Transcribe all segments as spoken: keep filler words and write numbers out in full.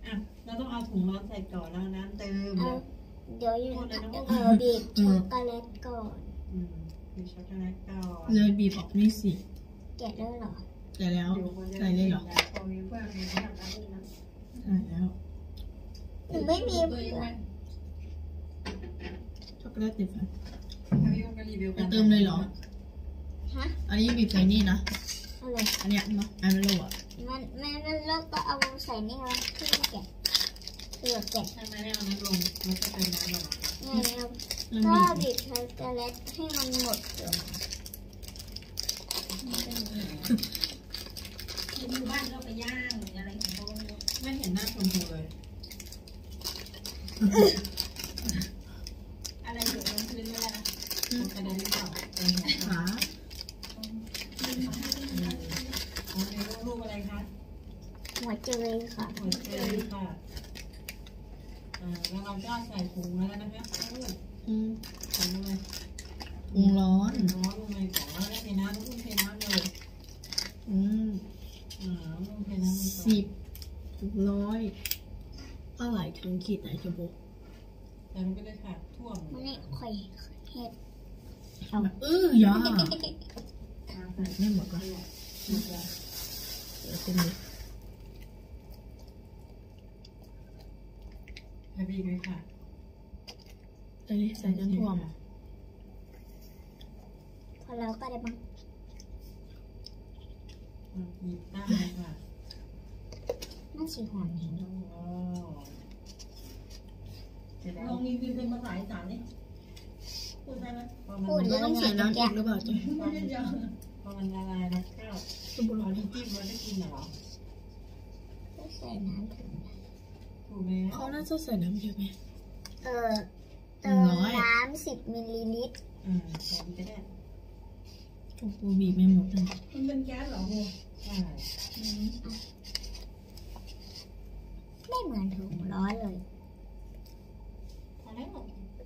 อ่ะเราต้องเอาถุงร้อนใส่ก่อนแล้วน้ำเติมเดี๋ยวอยู่เออบีบช็อกโกแลตก่อนอืมบีบช็อกโกแลตก่อนเลยบีบออกนี่สิแกะแล้วเหรอแกะแล้วใส่เลยเหรอพอมีเพื่อนมีทำอะไรนะใส่แล้วหนูไม่มีเพื่อนช็อกโกแลตติดฟันจะเติมเลยเหรอฮะอันนี้บีบใส่นี่นะอะไรอันเนี้ยเนาะอันนั้นโลอ่ะมันแม่แล้วก็เอาใส่นี่มาที่แกะเปลือกแกะทำไมไม่เอาน้ำลงมันจะเป็นน้ำหรอนี่ครับก็บีบช็อกโกแลตให้มันหมดเลยอยู่บ้านก็ไปย่างอะไรของเขาไม่เห็นหน้าชมพูเลยอะไรอยู่บนพื้นไม่ได้นะกระเด็นหรือเปล่าขาอ๋อในรูปอะไรคะหัวเจยค่ะหัวเจยค่ะอ่าแล้วเราก็ใส่ถุงแล้วนะคะอืมถุงอะไรถุงร้อนร้อนลงไปก่อนแล้วเทน้ำต้องเทน้ำเลยอืมอ่าต้องเทน้ำสิบร้อยเท่าไหร่ถึงขีดไหนจะบอกแต่มันก็ได้ค่ะท่วมมันนี่ข่อยเห็ดเออยาไม่หมดละเดี๋ยวเป็นเลยให้บีบเลยค่ะอันนี้ใส่จนท่วมพอแล้วก็ได้บ้างบีบได้ค่ะน่าสีหอมเห็นลองรีวิวเป็นภาษาอีสานนี่พูดได้ไหมพูดแล้วต้องใส่น้ำอีกหรือเปล่าจ๊ะพอมันละลายแล้วก็เอาที่จิ้มมันได้กินเหรอใส่น้ำถึงถูกไหมเขาน่าจะใส่น้ำเยอะไหมเออเติมน้ำสิบมิลลิลิตรอืมใส่ดีก็ได้โอ้โหบีบไม่หมดเลยมันเป็นแก๊สเหรอโมใช่ไม่เหมือนถุงร้อนเลยพอแล้ว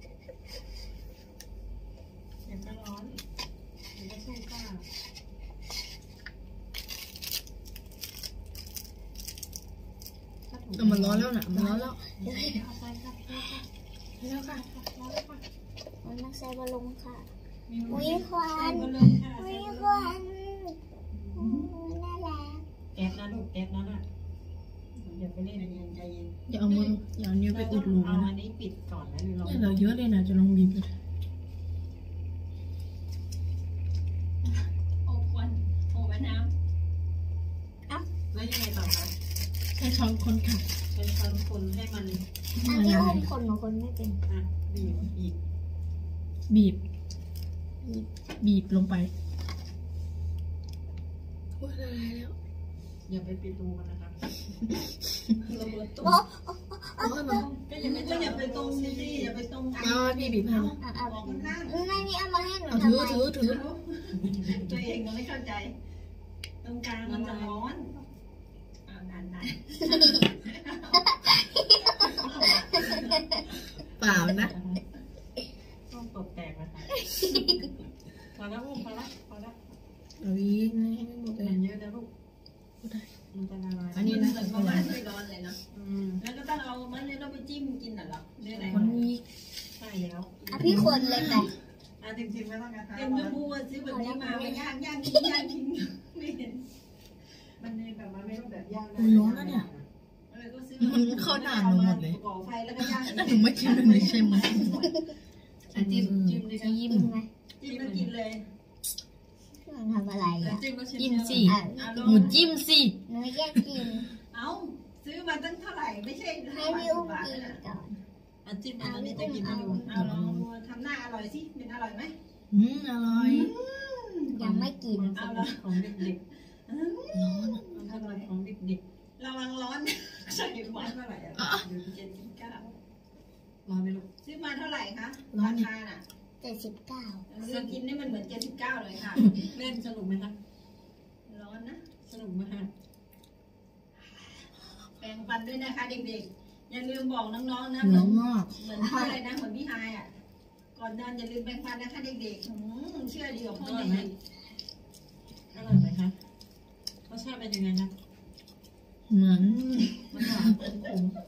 เดี๋ยวก็ร้อนเดี๋ยวก็สู้ก้ามันร้อนแล้วนะมันร้อนแล้วเดี๋ยวเอาไปค่ะแล้วค่ะมันมาใส่บอลลงค่ะวิควันวิควันน่ารักแก๊สนะลูกแก๊สนะน่ะอย่าไปเล่นเย็นใจเย็นอย่าเอามืออย่าเอานิ้วไปอุดรูเอาอันนี้ปิดก่อนนะนี่เราเยอะเลยนะจะลองบีบเลยโอ้ควันโอ้แม่น้ำอ่ะแล้วยังไงต่อคะใช้ช้อนคนค่ะใช้ช้อนคนให้มันอันนี้คนคนหนูคนไม่เป็นอ่ะบีบอีกบีบบีบลงไปว่าละลายแล้วอย่าไปปิดรูมันนะคะระเบิดตุ้มก็อย่าไปก็อย่าไปตรงนี่สิอย่าไปตรงอ่าพี่บีบให้อ่ะอ่ะไม่มีเอามาให้หนูทำไมถือถือตัวเองก็ไม่เข้าใจตรงกลางมันจะร้อนอ่านานๆเปล่านะต้องตกแตกนะคะพอแล้วลูกพอแล้วพอแล้วเอาอีกนะไม่หมดเลยเยอะนะลูกมันจะละลายอันนี้นะประมาณไม่ร้อนเลยนะแล้วก็ต้องเอามันเนี่ยเราไปจิ้มกินน่ะหรอได้ไหนมันมีใช่แล้วอ่ะพี่คนเลยไปอ่ะจริงๆไม่ต้องนะคะเอ็มจะพูดซื้อแบบนี้มาไม่ย่างย่างกินย่างกินไม่เห็นมันเนี่ยแบบมันไม่ต้องแบบย่างมันร้อนแล้วเนี่ยมันเข้าหน้าหนูหมดเลยก่อไฟแล้วก็ย่างหนูไม่จิ้มเลยใช่ไหมจิ้มจิ้มดิค่ะยิ้มไหมจิ้มแล้วกินเลยมันทำอะไรอ่ะจิ้มสิหนูจิ้มสิหนูแยกกินเอ้าซื้อมาตั้งเท่าไหร่ไม่ใช่ให้พี่อุ้มกินก่อนอ่ะจิ้มอันนี้จะกินให้ดูเอาลองทำหน้าอร่อยสิเป็นอร่อยไหมอืมอร่อยยังไม่กินเอาละของเด็กๆร้อนอร่อยของเด็กๆระวังร้อนใส่หวานเท่าไหร่อ่ะอยู่เจ็ดสิบเก้าร้อนไหมลูกซื้อมาเท่าไหร่คะราคาน่ะเจ็ดสิบเก้าเรื่องกินนี่มันเหมือนเจ็ดสิบเก้าเลยค่ะเล่นสนุกไหมคะร้อนนะสนุกไหมคะแปรงฟันด้วยนะคะเด็กๆอย่าลืมบอกน้องๆนะเหมือนเหมือนอะไรนะเหมือนพี่ฮายอ่ะก่อนนอนอย่าลืมแปรงฟันนะคะเด็กๆเชื่อดีกว่าพ่อใหญ่ไหมอร่อยไหมคะรสชาติเป็นยังไงคะเหมือนมันหวานขม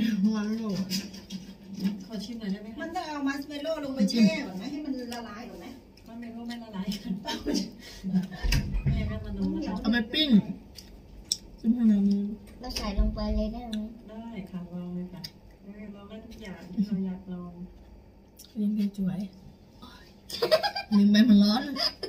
มันโหลขอชิมหน่อยได้ไหมมัคะนต้องเอามัสเมโล่ลงไปแช่ก่อนไหมให้มันละลายก่อนไหมมันไม่รู้ไม่ละลายกันไม่งั้นมันดูนะคะเอาไปปิ้งซึ่งทำไมมันเราใส่ลงไปเลยได้ไหมได้ค่ะลองเลยค่ะลองได้ทุกอย่างที่เราอยากลองเลี้ยงได้สวยลืมไปมันร้อน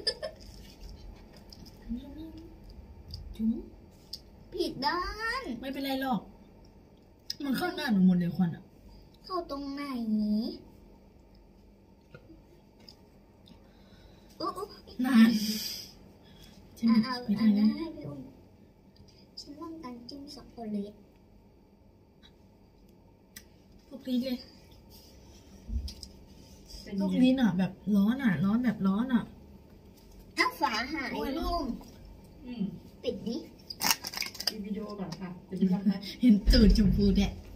จุ๋มผิดด้านไม่เป็นไรหรอก มันเข้าหน้าหนูหมดเลยควันอ่ะเข้าตรงไหนอุ๊อุ๊นานใช่อ่ะไหมเอาไม่อัได้นนั้นนะให้พี่อุ้มฉันต้องการจิ้มช็อกโกแลตพวกนี้เลยเป็นพวกยังไงนี้อ่ะ แบบร้อนอ่ะ ร้อนแบบร้อนอ่ะอ้าวฝาหายลูกอืมปิดดิมีวิดีโอก่อนค่ะเดี๋ยวดูกันนะเห็นตูดชมพูแดะ